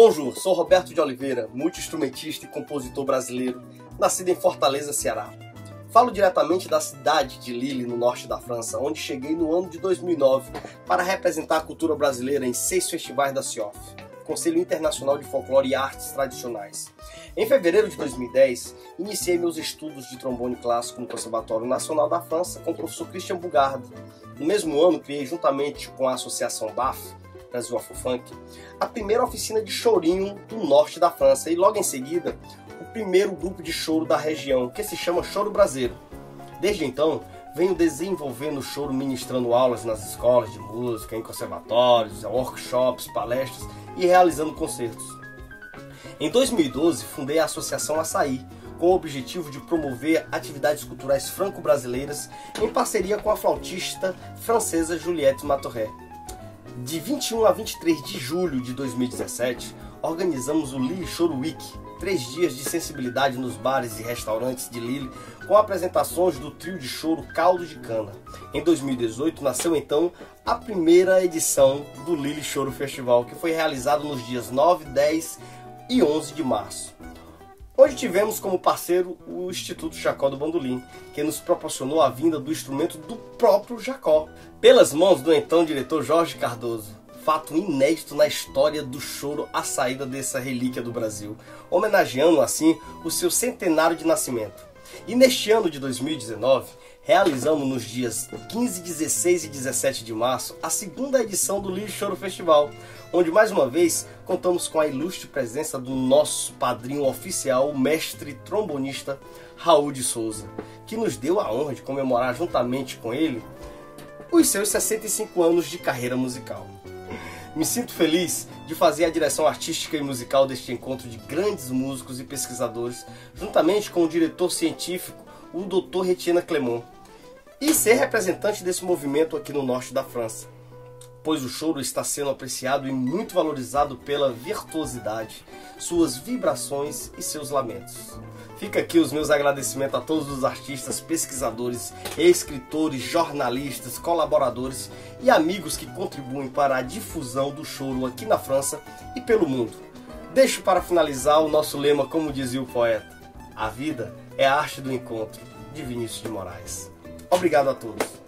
Bonjour, sou Roberto de Oliveira, multi-instrumentista e compositor brasileiro, nascido em Fortaleza, Ceará. Falo diretamente da cidade de Lille, no norte da França, onde cheguei no ano de 2009 para representar a cultura brasileira em 6 festivais da CIOF, Conselho Internacional de Folclore e Artes Tradicionais. Em fevereiro de 2010, iniciei meus estudos de trombone clássico no Conservatório Nacional da França com o professor Christian Bugardo. No mesmo ano, criei juntamente com a Associação BAF, Brasil Afro-Funk, a primeira oficina de chorinho do norte da França e logo em seguida o primeiro grupo de choro da região, que se chama Choro Braseiro. Desde então, venho desenvolvendo o choro ministrando aulas nas escolas de música, em conservatórios, workshops, palestras e realizando concertos. Em 2012, fundei a Associação Açaí, com o objetivo de promover atividades culturais franco-brasileiras em parceria com a flautista francesa Juliette Matoré. De 21 a 23 de julho de 2017, organizamos o Lille Choro Week, 3 dias de sensibilidade nos bares e restaurantes de Lille, com apresentações do trio de choro Caldo de Cana. Em 2018, nasceu então a primeira edição do Lille Choro Festival, que foi realizado nos dias 9, 10 e 11 de março. Onde tivemos como parceiro o Instituto Jacó do Bandolim, que nos proporcionou a vinda do instrumento do próprio Jacó, pelas mãos do então diretor Jorge Cardoso. Fato inédito na história do choro, a saída dessa relíquia do Brasil, homenageando assim o seu centenário de nascimento. E neste ano de 2019, realizamos nos dias 15, 16 e 17 de março a segunda edição do Lille Choro Festival, onde mais uma vez contamos com a ilustre presença do nosso padrinho oficial, o mestre trombonista Raul de Souza, que nos deu a honra de comemorar juntamente com ele os seus 65 anos de carreira musical. Me sinto feliz de fazer a direção artística e musical deste encontro de grandes músicos e pesquisadores, juntamente com o diretor científico, o Dr. Retiena Clément, e ser representante desse movimento aqui no norte da França, pois o choro está sendo apreciado e muito valorizado pela virtuosidade, suas vibrações e seus lamentos. Fica aqui os meus agradecimentos a todos os artistas, pesquisadores, escritores, jornalistas, colaboradores e amigos que contribuem para a difusão do choro aqui na França e pelo mundo. Deixo para finalizar o nosso lema, como dizia o poeta: a vida é a arte do encontro, de Vinícius de Moraes. Obrigado a todos.